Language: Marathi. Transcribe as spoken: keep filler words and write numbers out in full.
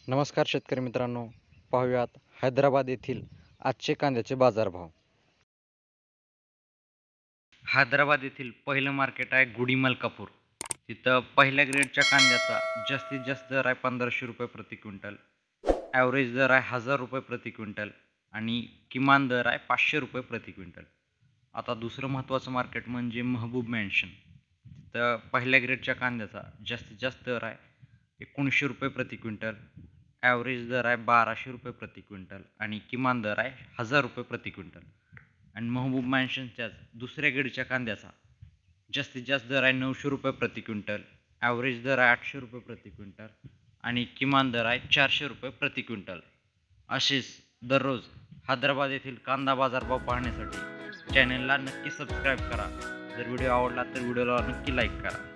नमस्कार शेतकरी मित्रांनो, पाहूयात हैदराबाद येथील आजचे कांद्याचे बाजारभाव. हैदराबाद येथील पहिलं मार्केट आहे गुडी मलकापूर. तिथं पहिल्या ग्रेडच्या कांद्याचा जास्तीत जास्त दर आहे पंधराशे रुपये प्रति क्विंटल, ॲव्हरेज दर आहे हजार रुपये प्रति क्विंटल आणि किमान दर आहे पाचशे रुपये प्रति क्विंटल. आता दुसरं महत्त्वाचं मार्केट म्हणजे महबूब मॅन्शन. तिथं पहिल्या ग्रेडच्या कांद्याचा जास्तीत जास्त दर आहे एकोणीसशे रुपये प्रति क्विंटल, ॲव्हरेज दर आहे बाराशे रुपये प्रति क्विंटल आणि किमान दर आहे हजार रुपये प्रति क्विंटल. आणि महबूब मॅन्शनच्याच दुसऱ्या ग्रेडच्या कांद्याचा जास्तीत जास्त दर आहे नऊशे रुपये प्रति क्विंटल, ॲव्हरेज दर आहे आठशे रुपये प्रति क्विंटल आणि किमान दर आहे चारशे रुपये प्रति क्विंटल. असेच दररोज हैदराबाद येथील कांदा बाजारभाव पाहण्यासाठी चॅनलला नक्की सबस्क्राईब करा. जर व्हिडिओ आवडला तर व्हिडिओला नक्की लाईक करा.